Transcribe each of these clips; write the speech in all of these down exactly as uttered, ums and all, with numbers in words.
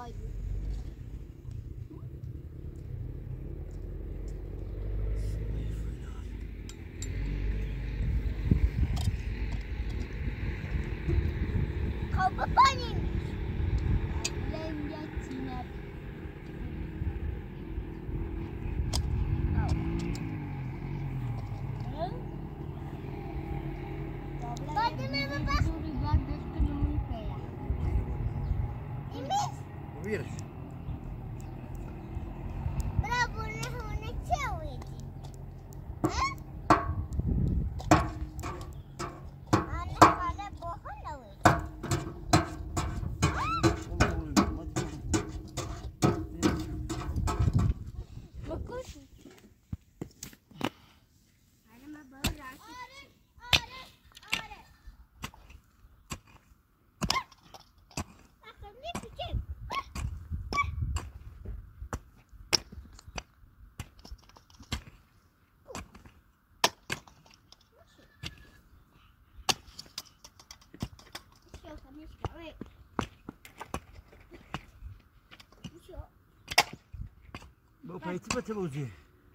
با پیتی با تبوزی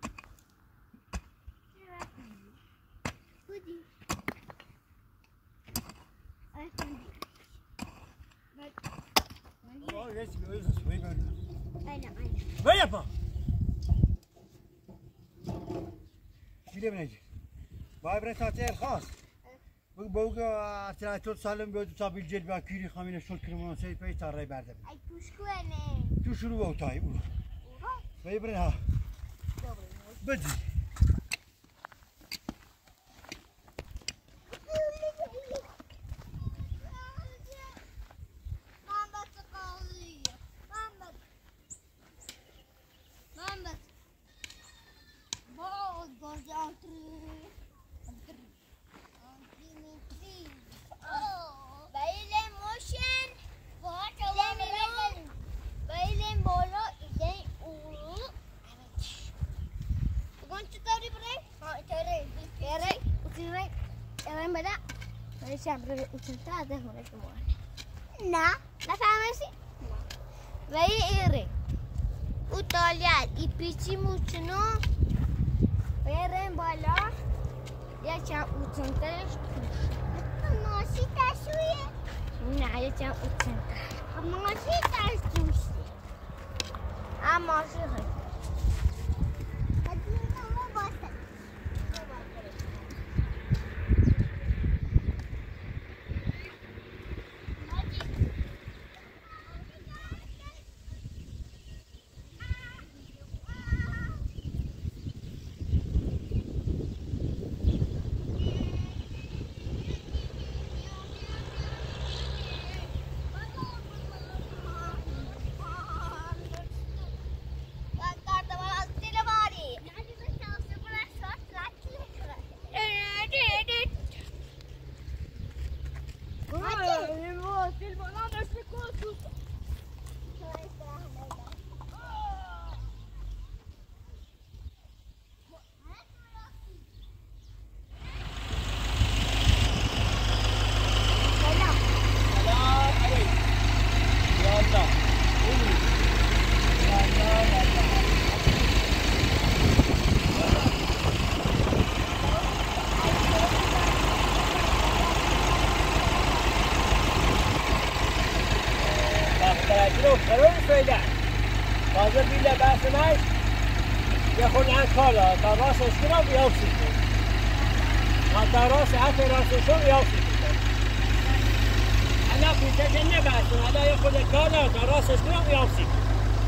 ويا با شيلي بنجي باي بريتاتي الخاص بوقا تلاتة سالم بيو تصابي الجيل باكيري خامينه شول كريمون سي بي تاري بردم اي توشكوانه تو شروع اوتاي او باي بريها بدي Siempre utilizar de una como na la famasi vai ire utolial i pici mucno veren bala ya cha utantash masi tashuye na ya cha utantash masi tashuye ama shi تازه بیله بحث نش یه خود از کالا تا راستش کنم بیافسی کن تا راست حتی راستش رو بیافسی کن انا پیشه که نبحثم انا یه خود کالا تا راستش کنم بیافسی کن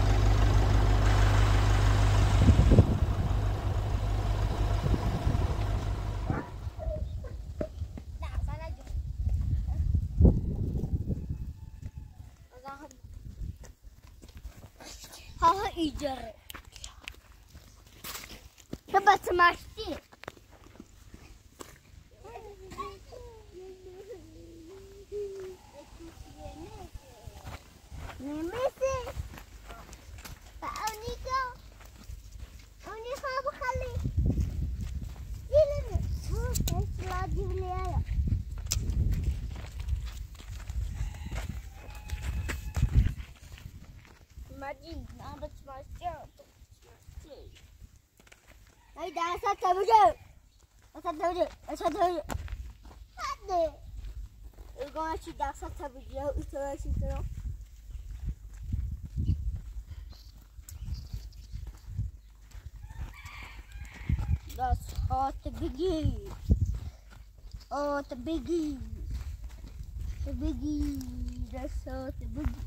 ها ایجاره تو بس مشتی نمیسی با اونی که اونی خواب خالی دیلنه تو اصلا دیونه آیا Majid, now that's my shirt. Hey, that's a taboo. That's a taboo. That's a taboo. You're going to see that's a taboo. It's a taboo. That's hot the biggie. Oh, the biggie. The biggie. That's hot the biggie.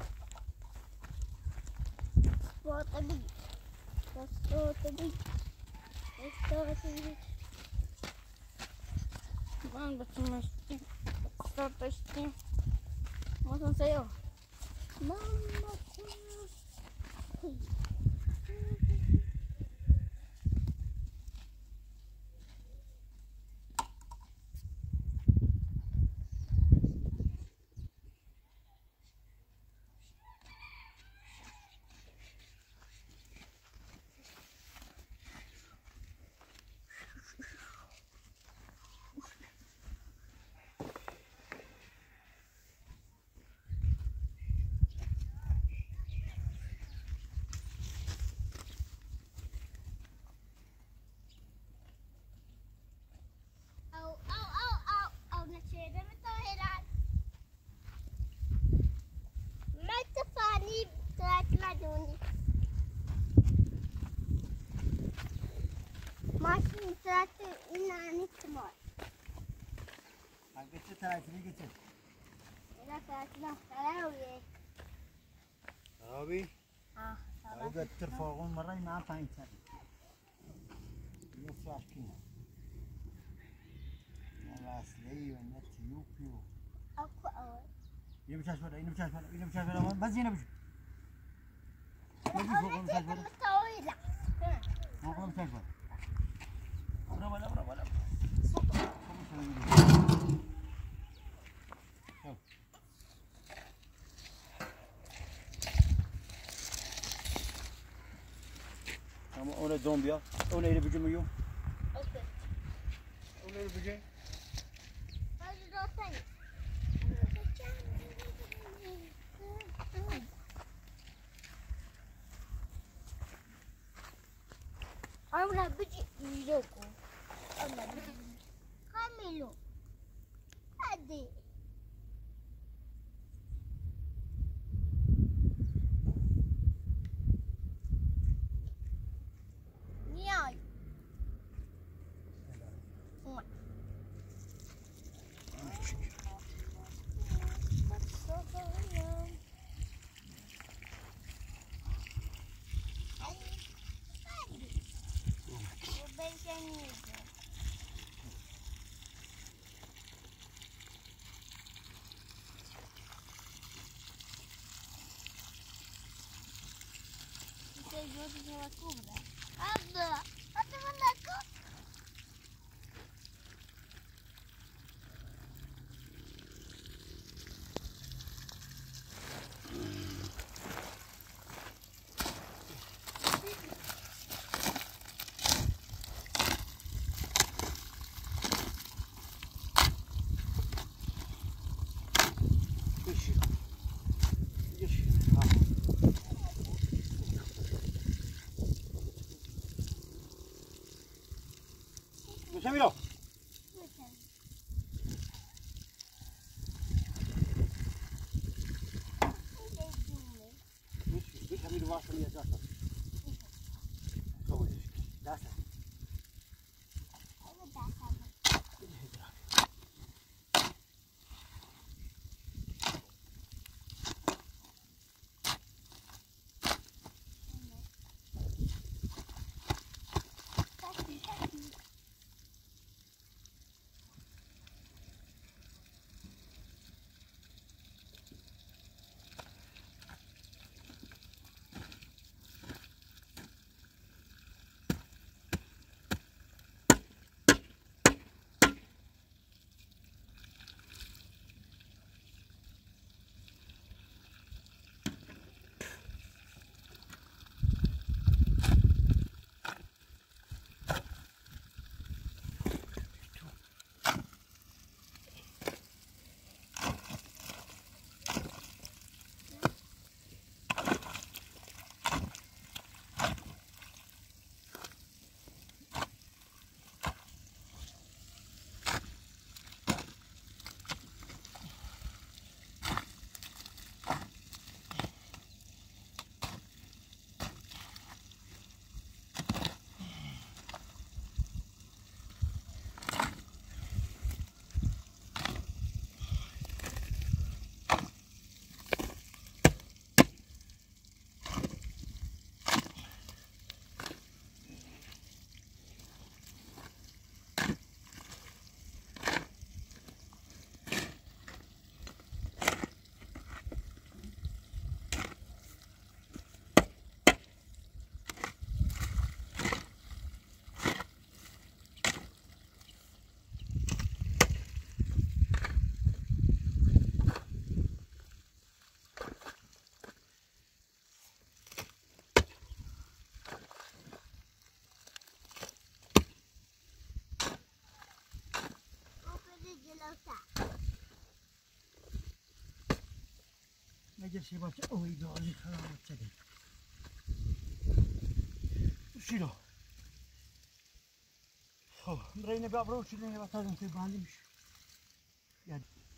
What the biggie. That's hot the biggie. That's hot the biggie. Man, that's my steam. That's hot the steam. What's on sale? Mama, ماشین ساعت اینانی کمال. اگه چه طرفی میگه چه؟ اینا ساعت نخواهیه. آبی؟ آه. اگه ترفاقون مرای ما پایین سر. یه ساعت کنه. نه اصلی و نه تیوپی و. اکو اول. اینو بچش بالا، اینو بچش بالا، اینو بچش بالا. بس اینو بچش. اون چیزی متویلا. ما کنم بچش بالا. برا بالا، برا بالا. اما اون دوم بیا، اون ایره بجو میو. اوکی. اون ایره بجو. هذا دوتين. أنا بجي يجوكو. أنا بجي. كاملو. هادي. نياي. Ada, ada mana aku? Camilo. Deixa Camilo vai sair já. Como diz? Dá certo. اجل شي باشه اوی داری خراب شده شیلو خب برای نبی ابرو شیلو نبی تازم توی باندی میشه یاد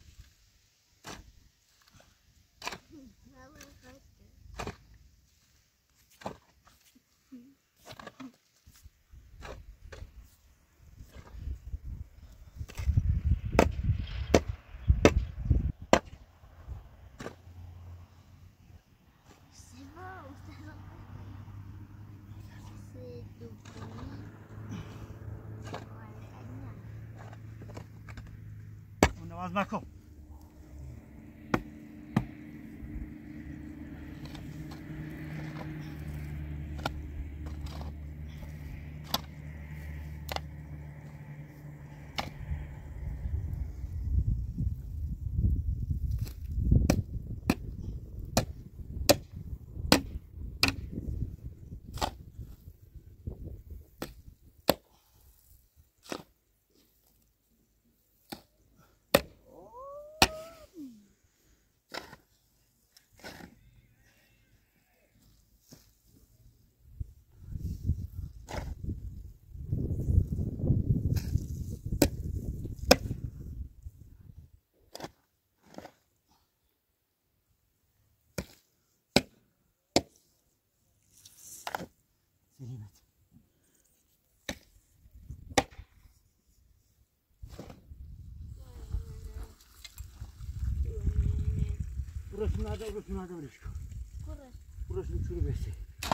نواز مکن سليمت burası nerede burası nerede burası Burası. burası uçuru besi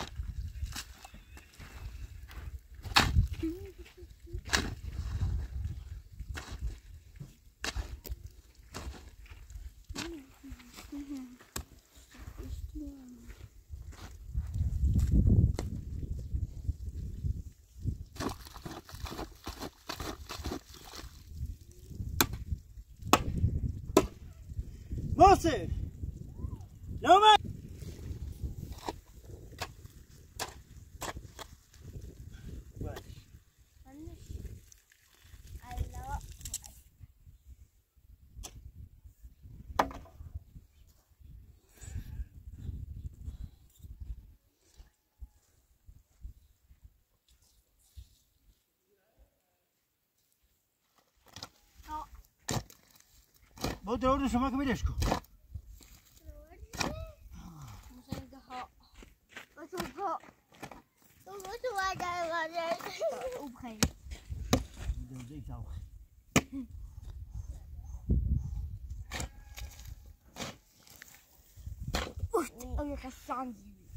Mohsen! No man! با دور شما که بیرش کن Oh, je gaat staan.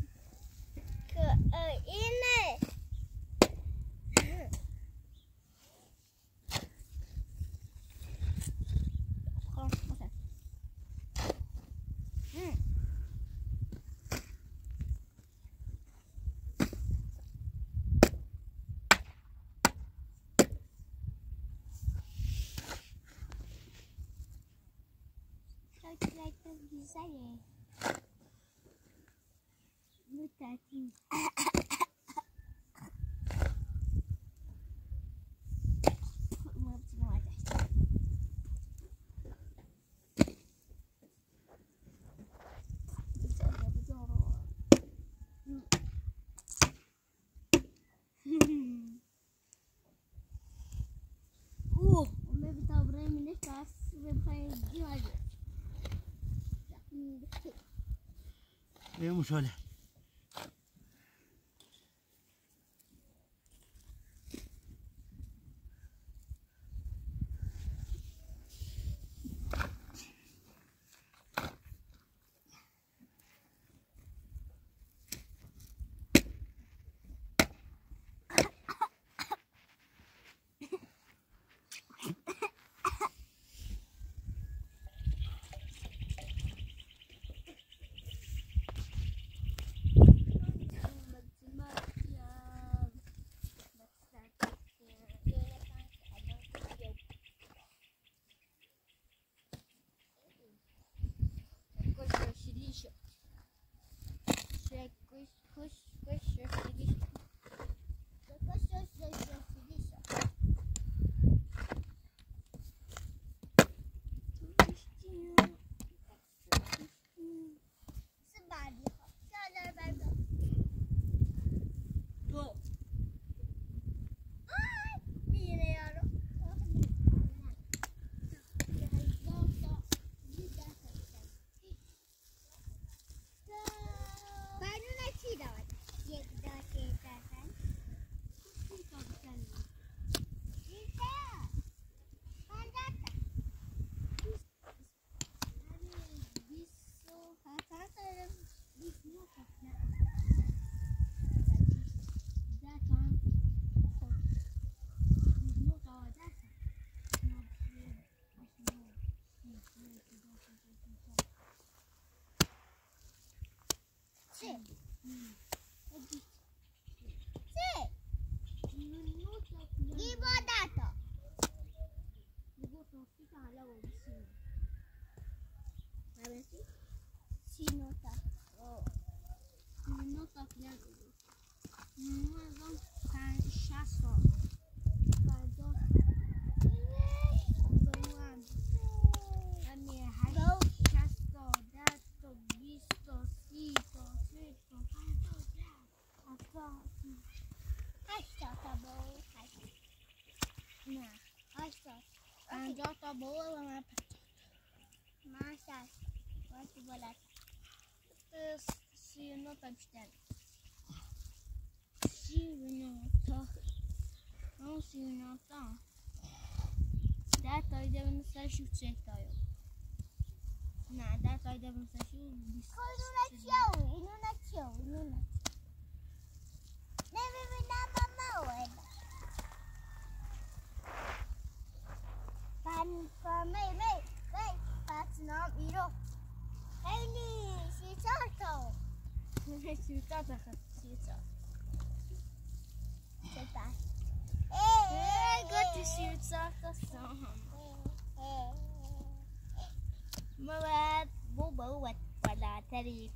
اینه Lijkt het güzel. Bu tatil. Oh, om even te brengen is dat we gaan ايه مشاله پنجاه تا بابا و من من شست باید بلد سی و نه تا بیشتر سی و نه تا اون سی و نه تا ده تایی ده بینو سرشو چه تایو نه ده تایی ده بینو سرشو بیست اینو نچیو اینو نچیو اینو نچیو نمیبینم ماما اوه من فهمی می می پتنام ایرو خیلی سی چار تا سی چار تا سی چار چطور ای گوتی سی چار تا سام مواد بو بو ولا تريد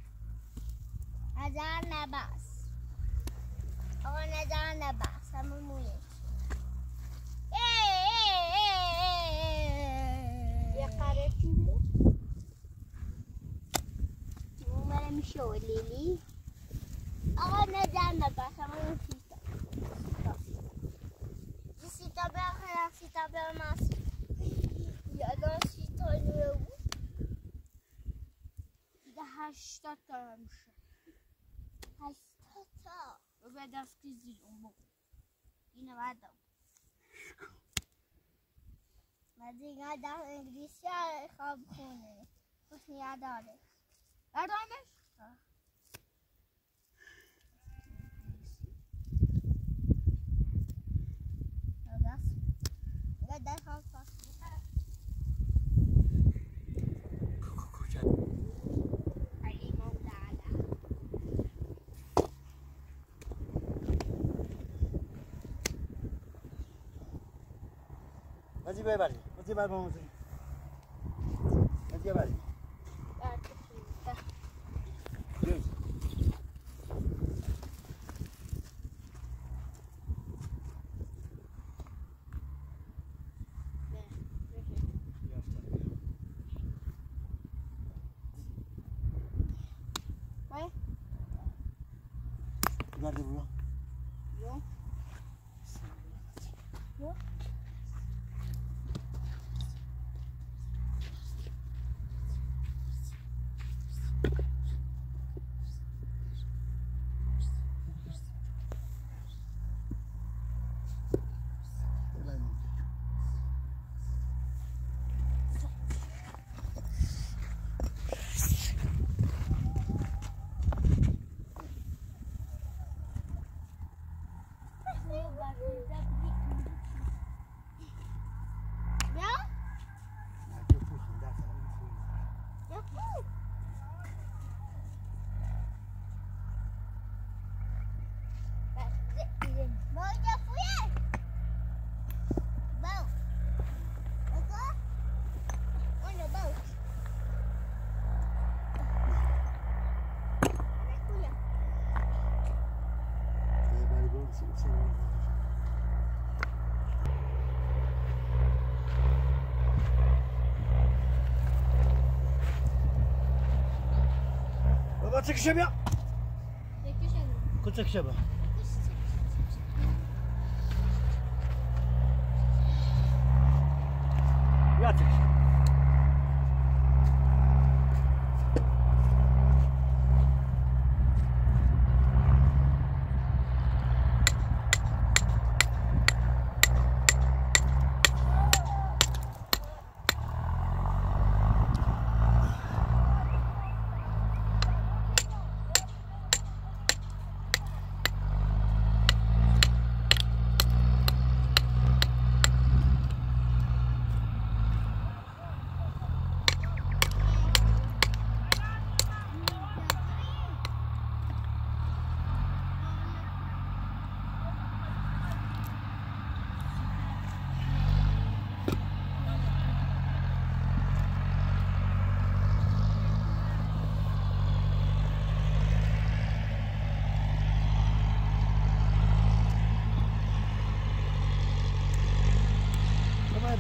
نزار نباس آقا نزار نباس همون مویه یه قره چونه اومره میشه و لیلی آقا نزار نباس همون سیتا یه سیتا بخرم سیتا برماس یادان سیتا رو ده هشتاد تا میشه هشتاد تا و به دست کیزی اون بگو اینه باید دو مدینه در انگلیسی ها خواب خونه خوش نیاد داره دارمش؟ دست در خواب پاس Hadi bebek, hadi bebek olsun. Hadi bebek. Göz. Vai? Nerede bu? Yok. Yok. Baba çekişem ya. Çekişem. Kut çekişem. Ya çekişem.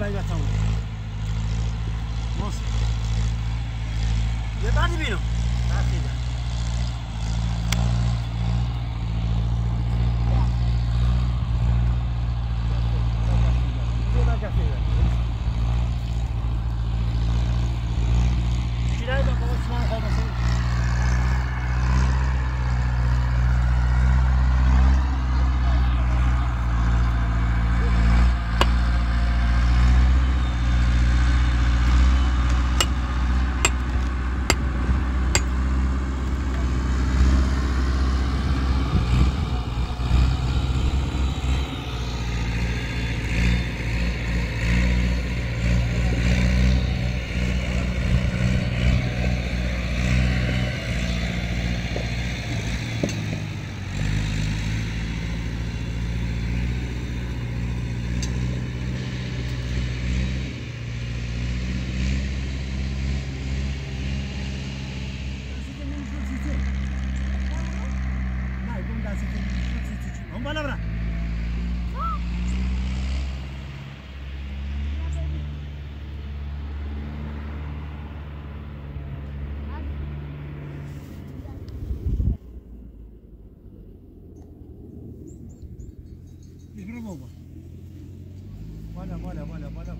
برای بچه‌مون موس یه بعدی بینم بخیده یه بعد بخیده شیرای با بابا چمان خواهد بسید Mana, mana, mana, mana.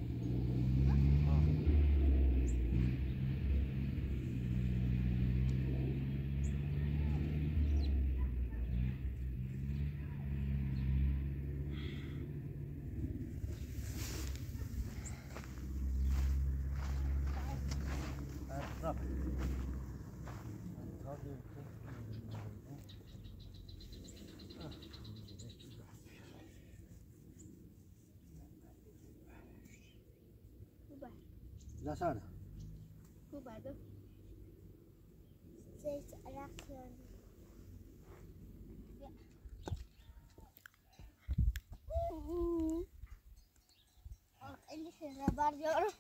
لا سارة هو بعده زيت علاقة اللي في الربار يعرف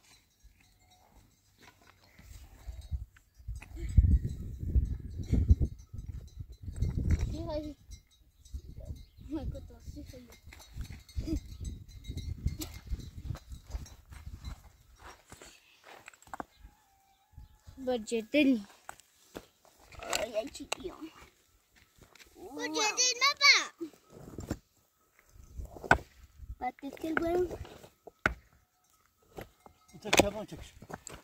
هاي ما كنت أصيح بجدل يا تشيكيو بجدل ما بقى بتكل بهم انت كمان تكش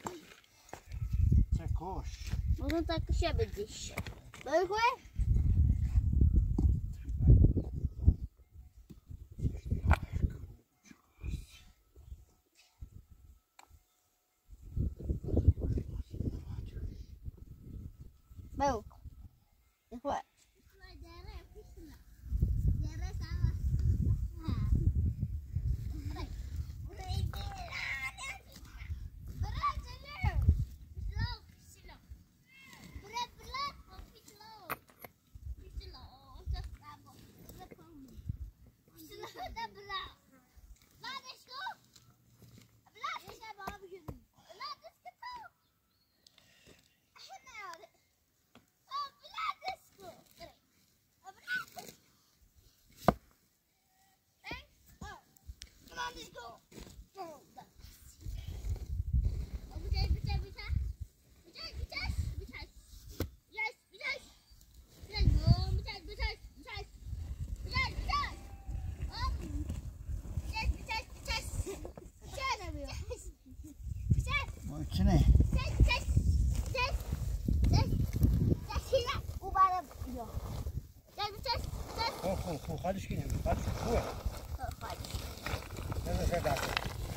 تكوش ممكن تكش يا بديش بقول Mau, what? شنو؟ خو خو خو خالش كده خالش هو خالش هذا شو قاعد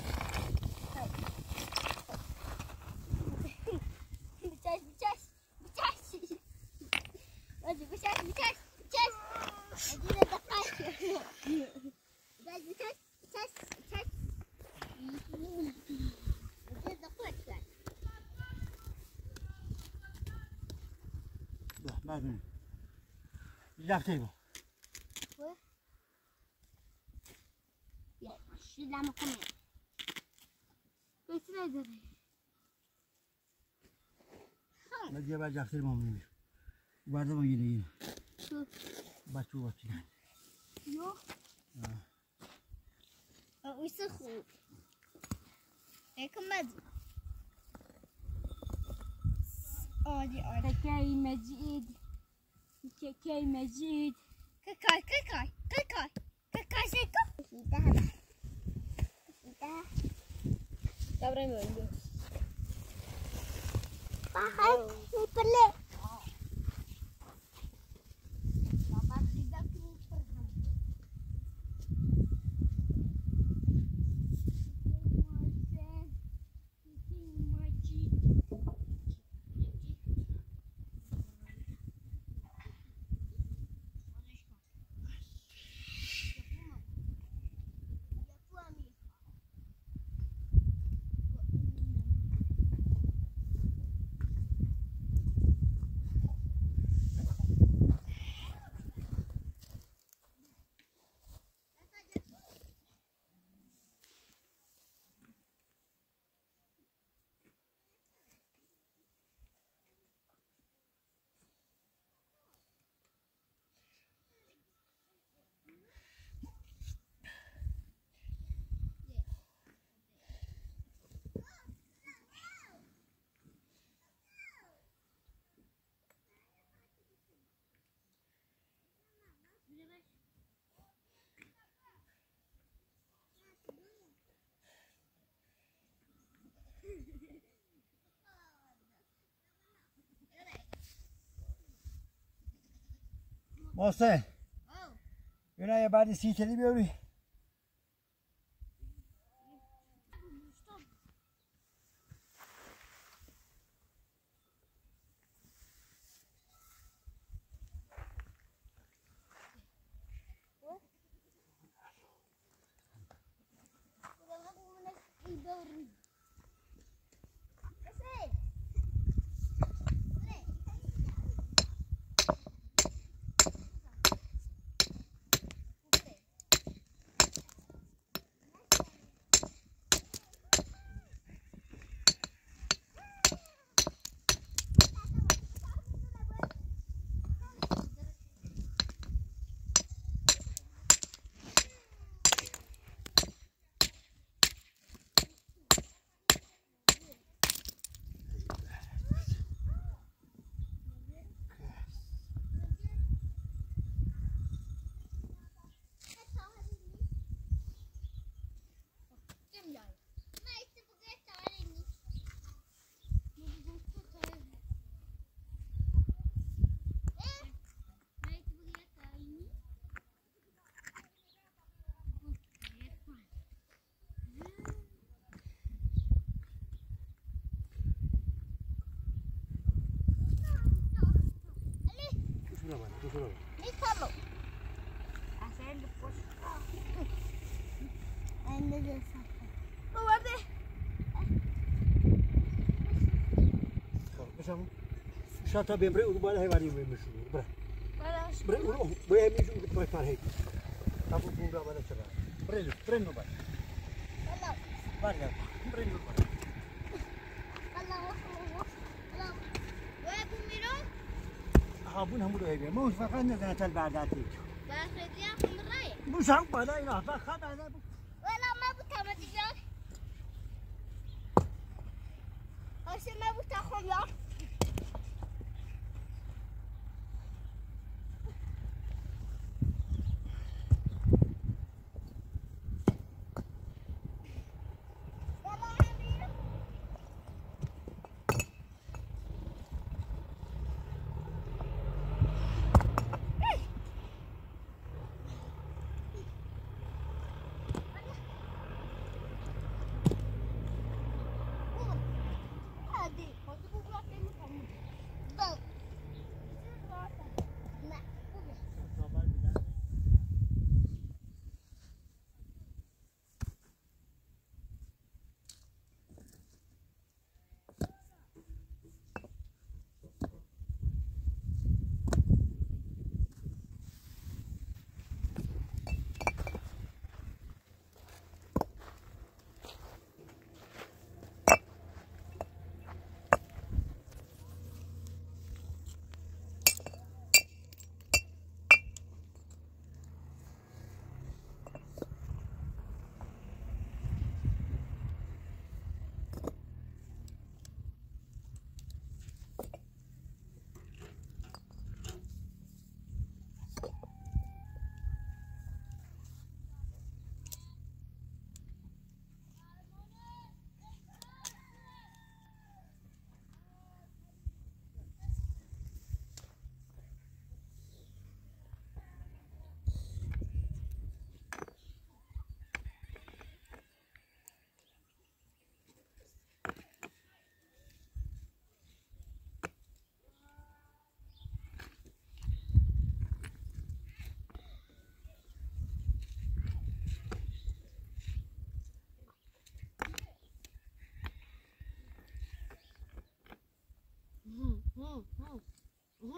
بتاش بتاش بتاش ودي بتاش بتاش بتاش ادينا دقايق بتاش بتاش بتاش بتاش ادينا دقايق لا ما بين جابتيه شو اللي عم كمل كيف تدري لا جاب جابتيه ما مني بعد ما يجي شو باتشو باتشو يو اه ويسخو هيك مجد عادي عادي كاكاي مجيد كاكاي مجيد كاكاي كاكاي كاكاي كاكاي سيكو سيدها سيدها كابرين بندو باهي نيبلي بابا سيدك نيبلي محسن اینا یه بعد سی کلی بیاری Nícalo. Hacer después. En el desastre. ¡No guarde! بسام شاتا بيمرق وبالا هي واري مشو برا Para برا ويا ميجو بريفار هيك ابو بونغا بالا شباب بريلو برينو بالا Hola. بالا برينو بالا Hola, hola. Hola. ¿Voy a comer hoy? هابون همو هيبي مو فقط نزنا تل بعداتي Para freír con raya. مو سام بالا انا فقط انا Hola, me gusta matillar. Hoy se me gusta jugar. Hadi, hadi bu bırak.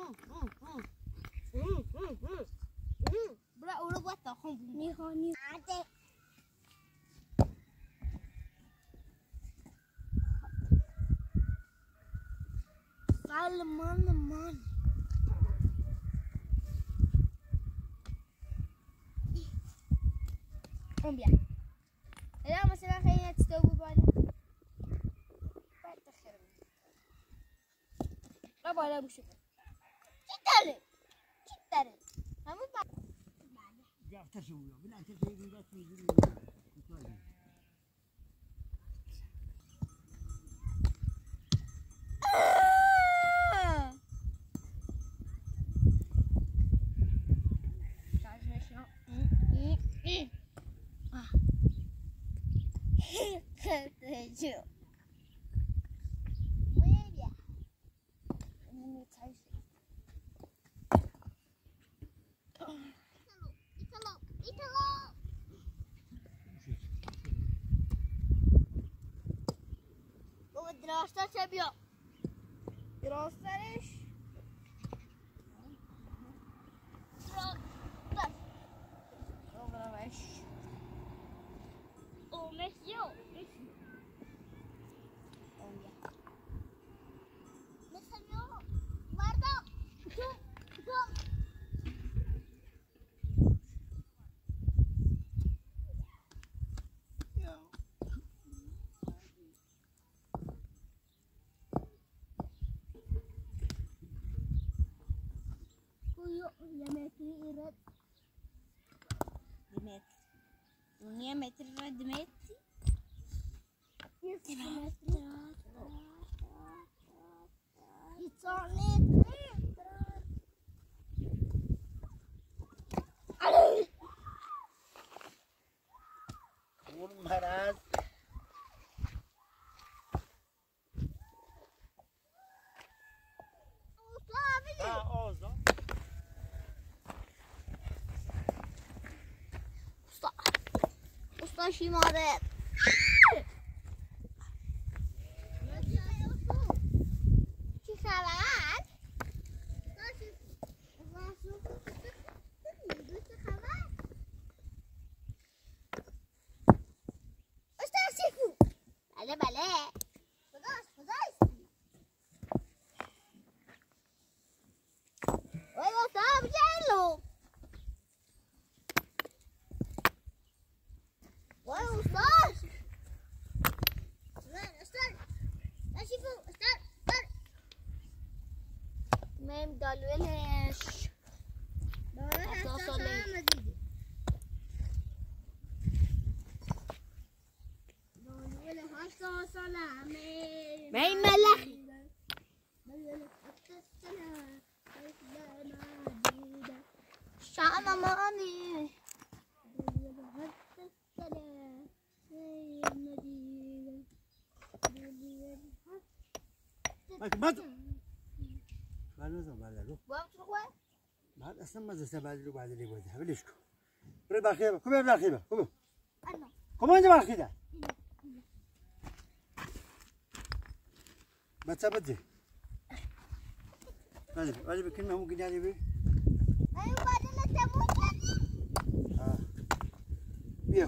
برا اولو باید تا خون میخوانی عده سلمان من اون بیا الان مثلا خیلی نتستو بالا باید تخیر را بالا بوشو چی داره؟ چی داره؟ همون با گفته شو بیا بلا انت زیدی دست میگیری Yo. Muy bien. Ítalo, ítalo. بابا دراسته چه بیا دراستش دراسته باباش او مسیو مسیو مسیو مردا تو تو Dunia meter Dimitri. It's on it. اون مرض ها آزا Usta şimare. Çi خبر؟ Usta شیفو. بله بله. خداش خداش. وای واسه بجلو. وای استاد استاد استاد اشیفو استاد استاد میم دالولش دالولش دالولش دالولش سلام میم ملخی شام مامی ماك ماك ما لازم ما لازم بابا تروح بعد اصلا ما زلت بعد لو بعد اللي بده بلشكو بري باخيبه كم يبدا خيبه كم انا كم انت باخيده ما تبدي ما ادري ما ادري كلمه ممكن يعني بي ايوه بعدين انت ممكن اه بيو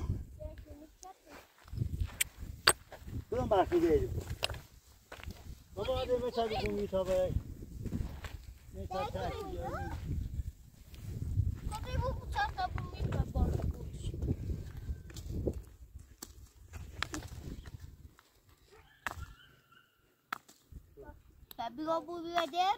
كلهم باخيده بابا هذا ما تابع كم يتابع ما تابع خدي بو بتاعك بمي بابا Tapi kau bumi ajar?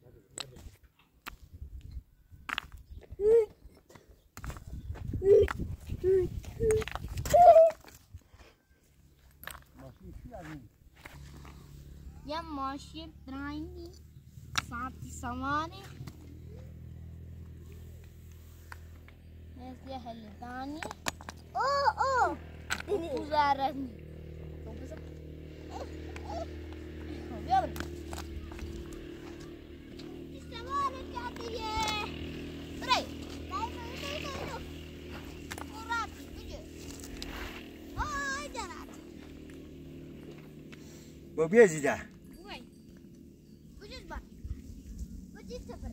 Ya masih teraini, saat sama ni. Mesya helitani. Oh oh, ini uzaran ni. Kau bisa? Eh eh, kau biar. بابي زيدا وين؟ وجد بقى وجد سفر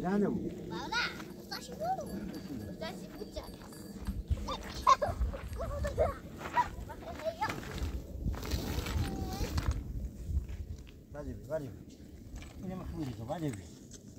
نه بود Bala, taşı dolu. Taşı bıçak. بعد بی بعد بی اینه مخموری تو بعد بی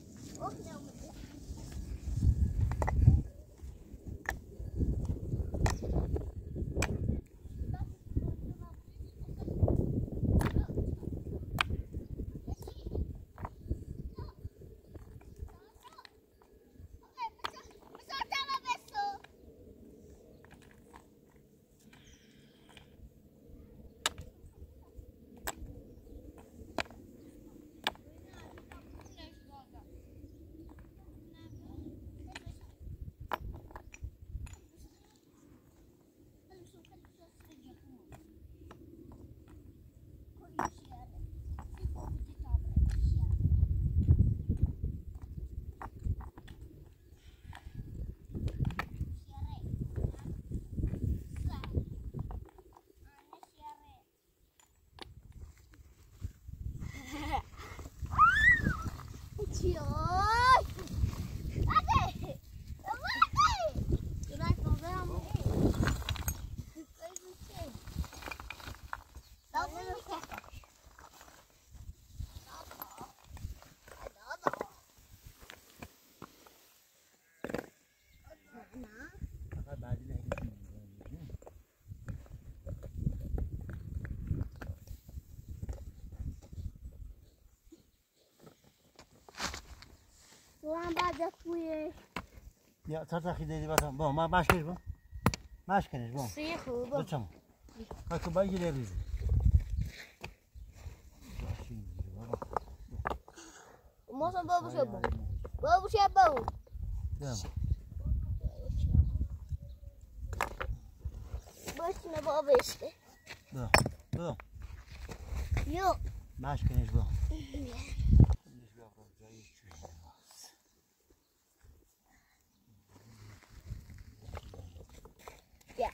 Ulan baca kuyu. یا تا تا خیلی دیدم با ما ماش کنیش با ماش کنیش با سی خوبه بچم هاکو باید گیره ریزی Mohsen babu siapa? Babu siapa? Bos ne babu işte. با با Yok. ماش کنیش با Ya.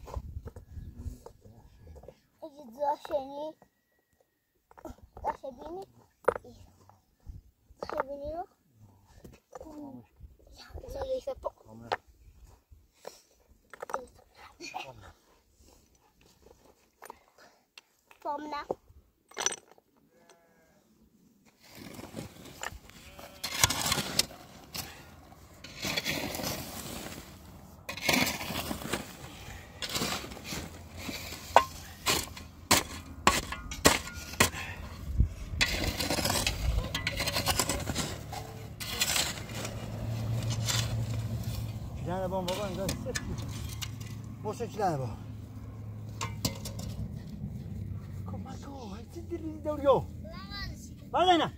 Ini zaşeni. Zaşebini. Zaşebini yok. Ini bisa pok. Pomna. چیلانه با بابا اینجا سفت موشه چیلانه با کمکو هیچی دیدی دوریو بعد اینا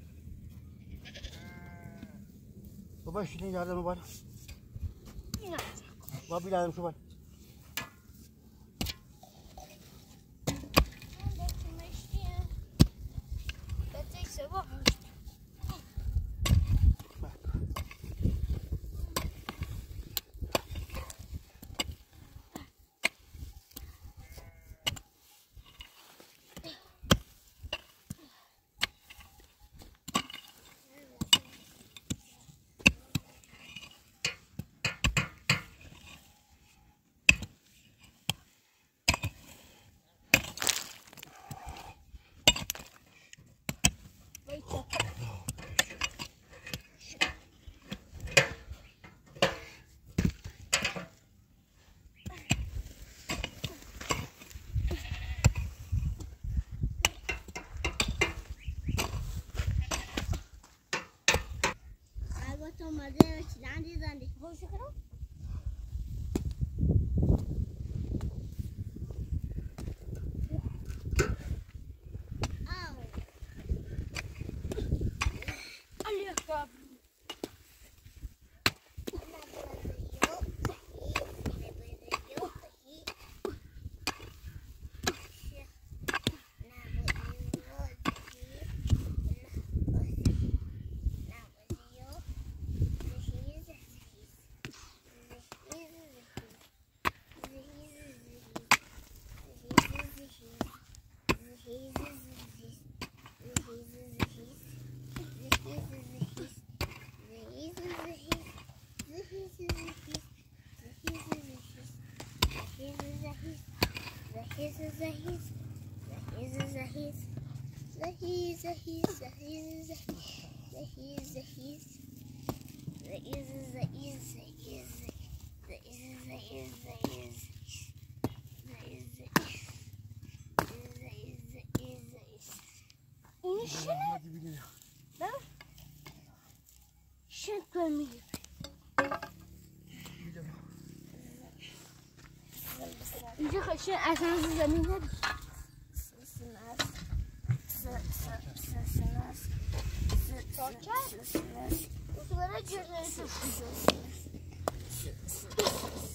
بابا شیلین یاردم بالا بابا بیلادم شو بالا Zahiz, Zahiz, Zahiz, Zahiz, Zahiz, Zahiz, Zahiz, Zahiz, Zahiz, Zahiz, Zahiz, Zahiz, Zahiz, Zahiz, Zahiz, این شنه؟ نه؟ شن کنمی اینجا خشن اصلا زمین ندید سنس سنس سنس سنس